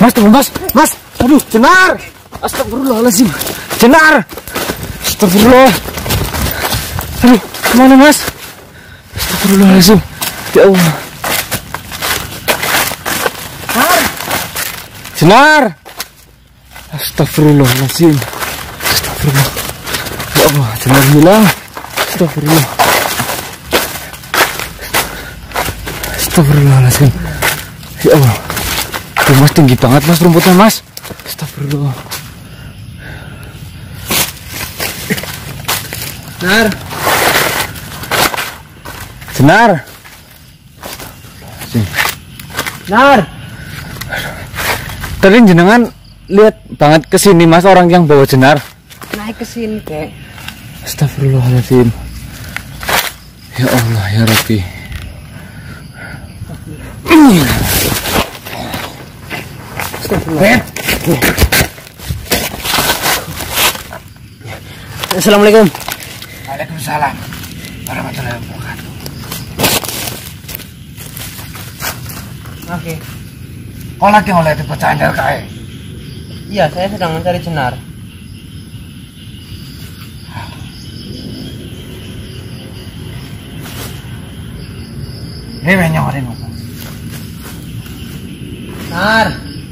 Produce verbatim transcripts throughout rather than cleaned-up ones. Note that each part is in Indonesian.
Mas, tunggu mas, mas, aduh, Jenar, astagfirullahaladzim, Jenar, astagfirullah, aduh, kemana mas, astagfirullahaladzim, ya Allah, Jenar, astagfirullahaladzim, astagfirullah, ya Allah, Jenar hilang, astagfirullah, astagfirullahaladzim, ya Allah. Tuh mas, tinggi banget mas rumputnya mas. Astagfirullah. Jenar, Jenar, Jenar. Tadi jenengan lihat banget ke sini mas, orang yang bawa Jenar naik ke sini kek. Astagfirullahaladzim. Ya Allah ya Rabbi. Assalamualaikum. Waalaikumsalam warahmatullahi wabarakatuh. Oke. Kau lagi ngeliat di pecandal kae? Iya, saya sedang mencari Jenar. Ini banyak orang ngomong. Jenar.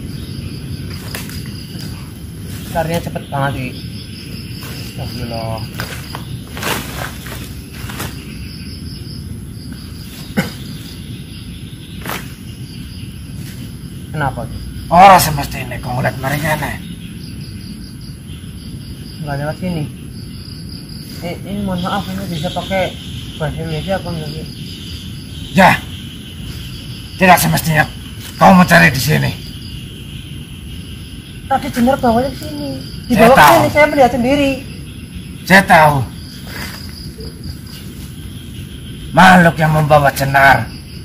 Larinya cepet banget sih. Astagfirullah. Kenapa? Orang semestinya kau ngeliat mereka nih. Nggak lewat sini. Eh, ini mohon maaf, ini bisa pakai bahasa Indonesia apa enggak? Ya, tidak semestinya kau mencari di sini. Tadi Jenar bawanya ke sini. Dibawa ke sini, saya melihat sendiri. Saya tahu. Makhluk yang membawa Jenar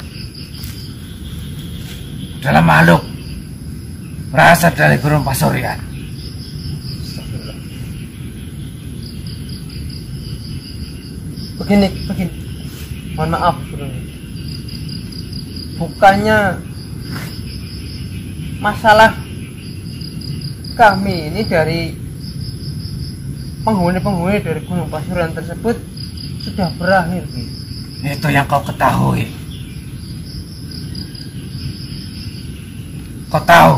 adalah makhluk berasal dari Gunung Pasurian. Begini, begini. Mohon maaf, bukannya masalah kami ini dari penghuni-penghuni dari Gunung Pasurian tersebut sudah berakhir, Ki. Itu yang kau ketahui. Kau tahu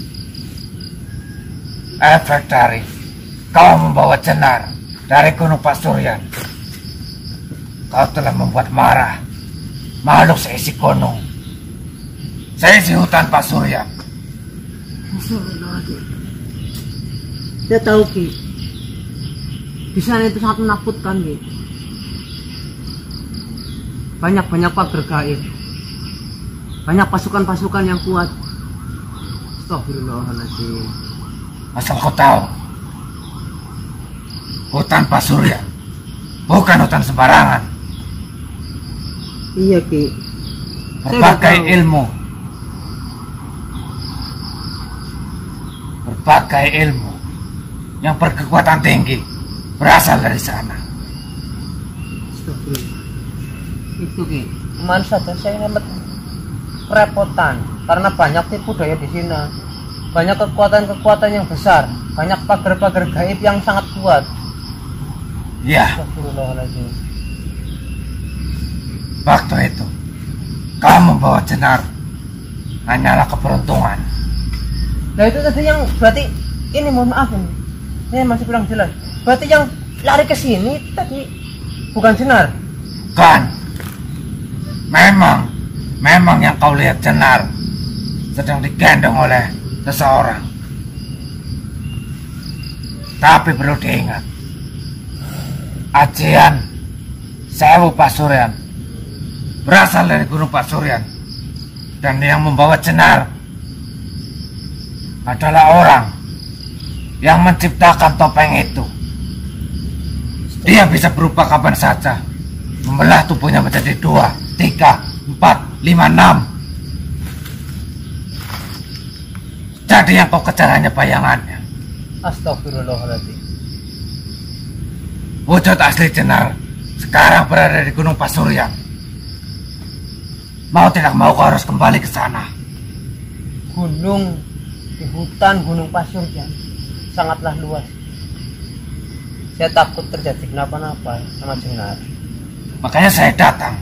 efek dari kau membawa Jenar dari Gunung Pasurian. Kau telah membuat marah makhluk seisi gunung, seisi hutan Pasurian. Saya tahu, Ki. Di sana itu sangat menakutkan, Ki. Banyak-banyak pagar gaib. Banyak pasukan-pasukan yang kuat. Astagfirullahaladzim. Asal kau tahu, hutan Pasurian bukan hutan sembarangan. Iya, Ki. Berbagai ilmu, berbagai ilmu yang berkekuatan tinggi berasal dari sana. Astagfirullah. Itu, Ki. Kemarin saja saya hemat kerepotan karena banyak tipu daya di sini. Banyak kekuatan-kekuatan yang besar, banyak pagar-pagar gaib yang sangat kuat. Ya. Astagfirullahaladzim. Waktu itu kau membawa Jenar hanyalah keberuntungan. Nah itu tadi yang berarti ini, mohon maaf ini, ini masih kurang jelas. Berarti yang lari ke sini tadi bukan Jenar. Kan, memang, memang yang kau lihat Jenar sedang digendong oleh seseorang. Tapi perlu diingat, ajian Sewu Pasurian berasal dari Gunung Pasurian, dan yang membawa Jenar adalah orang yang menciptakan topeng itu. Dia bisa berubah kapan saja, membelah tubuhnya menjadi dua, tiga, empat, lima, enam. Jadi yang kau kejar hanya bayangannya. Astagfirullahaladzim. Wujud asli Jenar sekarang berada di Gunung Pasurian. Mau tidak mau kau harus kembali ke sana. Gunung di hutan Gunung Pasuryan sangatlah luas. Saya takut terjadi kenapa-napa sama Jenar. Makanya saya datang.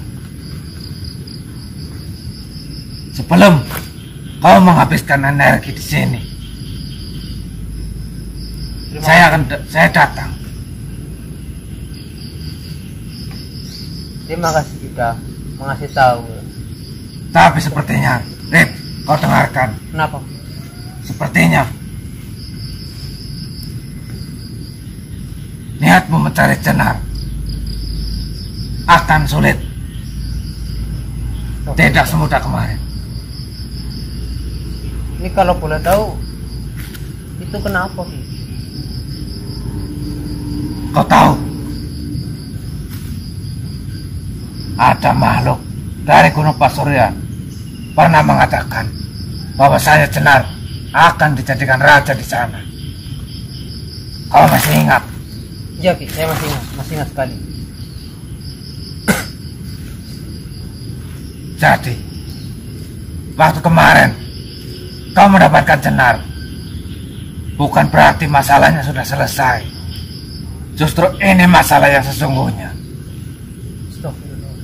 Sebelum kau menghabiskan energi di sini, Terima saya akan saya datang. Terima kasih sudah mengasih tahu. Tapi sepertinya, Rit, kau dengarkan. Kenapa? Sepertinya niatmu mencari Jenar akan sulit. Tidak semudah kemarin. Ini kalau boleh tahu, itu kenapa sih? Kau tahu, ada makhluk dari Gunung Pasuryan pernah mengatakan bahwa saya Jenar akan dijadikan raja di sana. Kau masih ingat? Iya, Ki, saya masih ingat, masih ingat sekali. Jadi, waktu kemarin kau mendapatkan Jenar, bukan berarti masalahnya sudah selesai. Justru ini masalah yang sesungguhnya. Astagfirullah.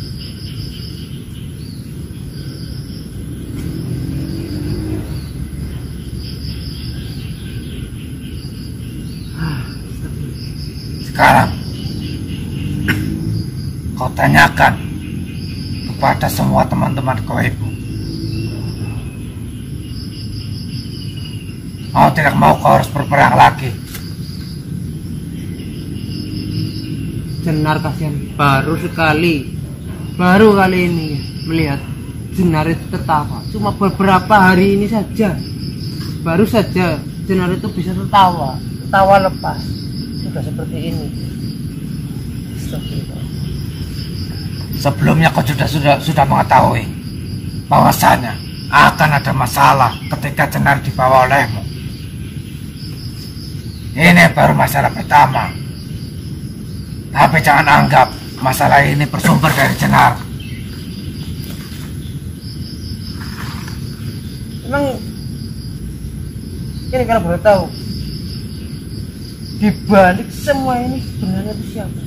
Sekarang kau tanyakan kepada semua teman-teman goibmu. Mau tidak mau kau harus berperang lagi. Jenar kasihan, baru sekali, baru kali ini melihat Jenar itu tertawa. Cuma beberapa hari ini saja, baru saja Jenar itu bisa tertawa, tertawa lepas. Sudah seperti ini. Astagfirullah. Sebelumnya kau sudah sudah sudah mengetahui bahwasanya akan ada masalah ketika Jenar dibawa olehmu. Ini baru masalah pertama. Tapi jangan anggap masalah ini bersumber dari Jenar. Emang ini kalau boleh tahu, di balik semua ini sebenarnya itu siapa?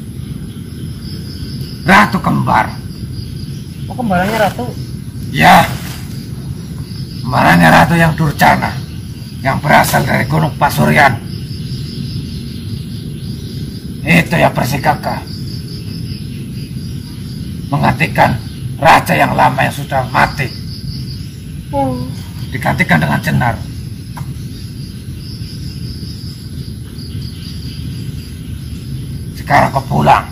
Ratu Kembar. Oh, kembarannya Ratu? Ya, kembarannya Ratu yang durjana, yang berasal dari Gunung Pasuryan. Itu yang bersikapkah menggantikan raja yang lama yang sudah mati, Oh. digantikan dengan Jenar. Sekarang kau pulang.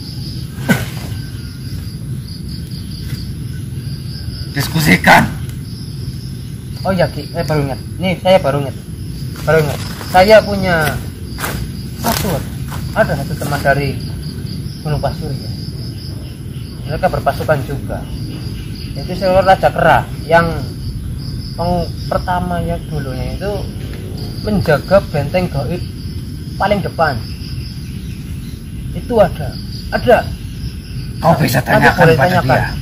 Diskusikan. Oh ya, Ki, saya baru ingat. Nih, saya baru ingat. Baru ingat. Saya punya satu, ada satu teman dari Gunung Pasuryan. Mereka berpasukan juga. Itu seluruh Raja Kera yang peng, pertamanya dulunya itu menjaga benteng gaib paling depan. Itu ada, ada. Kau bisa Nanti tanyakan boleh pada tanyakan. dia.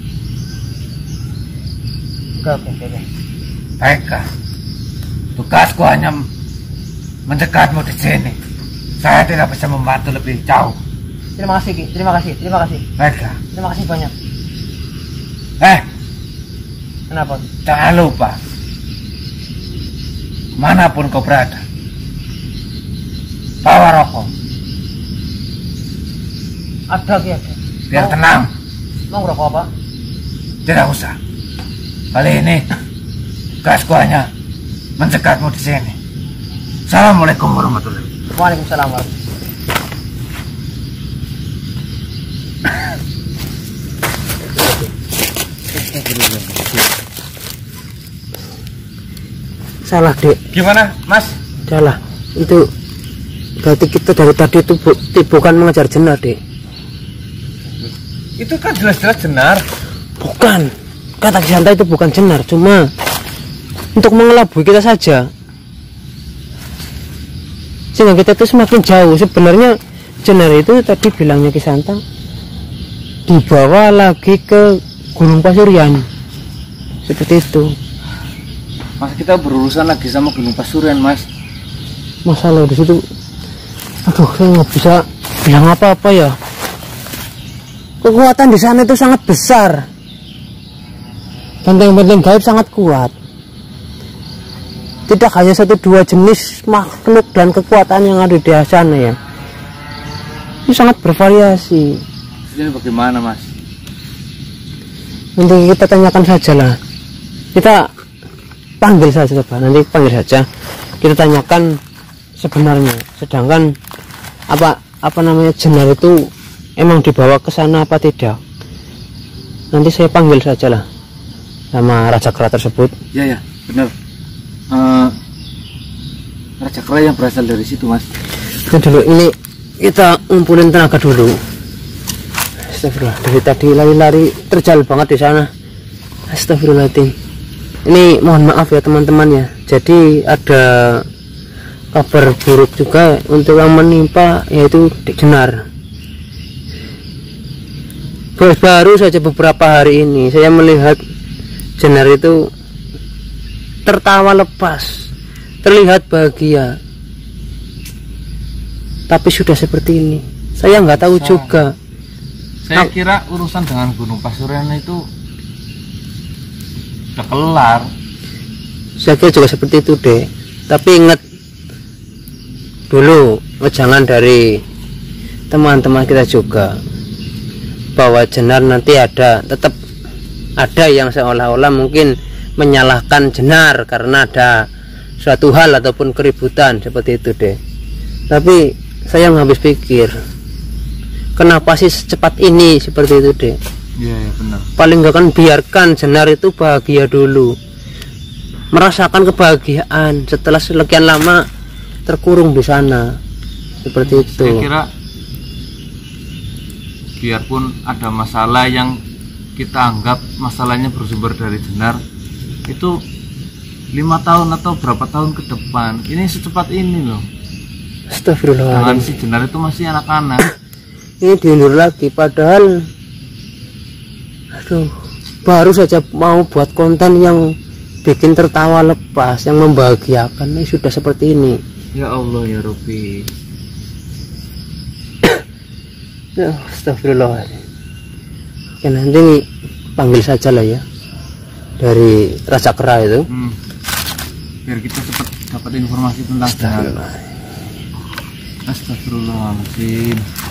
Oke, oke, oke. Baiklah, tugasku hanya mencegahmu di sini. Saya tidak bisa membantu lebih jauh. Terima kasih, Ki. Terima kasih, terima kasih. Baiklah. Terima kasih banyak. Eh, Kenapa? jangan lupa, manapun kau berada, bawa rokok. Ada, Ki, ada. Biar Mau- tenang. Mau ngerokok apa? Tidak usah. Kali ini tugasku hanya mencegahmu di sini. Assalamualaikum warahmatullahi wabarakatuh. Waalaikumsalam warahmatullahi. Salah, Dek. Gimana, Mas? Salah. Itu berarti kita dari tadi itu bu, bukan mengejar Jenar, Dek. Itu kan jelas-jelas Jenar. Bukan. Kata Kisanta itu bukan Jenar, cuma untuk mengelabui kita saja. Sehingga kita itu semakin jauh. Sebenarnya Jenar itu tadi bilangnya Kisanta dibawa lagi ke Gunung Pasuryan. Seperti itu. Mas, kita berurusan lagi sama Gunung Pasuruan, Mas. Masalah di situ, aduh, saya nggak bisa bilang apa-apa ya. Kekuatan di sana itu sangat besar. Benteng-benteng gaib sangat kuat. Tidak hanya satu dua jenis makhluk dan kekuatan yang ada di sana ya. Ini sangat bervariasi. Ini bagaimana, Mas? Nanti kita tanyakan saja lah. Kita panggil saja coba. Nanti panggil saja. Kita tanyakan sebenarnya. Sedangkan apa apa namanya Jenar itu emang dibawa ke sana apa tidak? Nanti saya panggil saja lah sama Raja Kera tersebut. Ya ya, benar. Uh, Raja Kera yang berasal dari situ, Mas. Nah, dulu ini kita ngumpulin tenaga dulu. Astagfirullah, dari tadi lari-lari terjal banget di sana. Astagfirullahaladzim. Ini mohon maaf ya teman-teman ya. Jadi ada kabar buruk juga untuk yang menimpa, yaitu Dek Jenar. Baru saja beberapa hari ini saya melihat Jenar itu tertawa lepas, terlihat bahagia. Tapi sudah seperti ini, saya nggak tahu juga. Saya kira urusan dengan Gunung Pasuruan itu udah kelar. Saya kira juga seperti itu deh. Tapi ingat dulu jangan dari teman-teman kita juga, bahwa Jenar nanti ada, tetap ada yang seolah-olah mungkin menyalahkan Jenar karena ada suatu hal ataupun keributan seperti itu deh. Tapi saya nggak habis pikir, kenapa sih secepat ini seperti itu deh. Iya ya, benar. Paling nggak kan biarkan Jenar itu bahagia dulu, merasakan kebahagiaan setelah sekian lama terkurung di sana seperti itu. Saya kira biarpun ada masalah yang kita anggap masalahnya bersumber dari Jenar, itu lima tahun atau berapa tahun ke depan, ini secepat ini loh. Astagfirullah. Dengan si Jenar itu masih anak-anak. Ini diundur lagi, padahal aduh, baru saja mau buat konten yang bikin tertawa lepas, yang membahagiakan, ini sudah seperti ini. Ya Allah ya Rabbi. Ya, astagfirullah. Ya, nanti panggil saja lah ya dari Raja Kera itu. Hmm. Biar kita cepat dapat informasi tentang Jenar. Astagfirullah. Astagfirullahaladzim.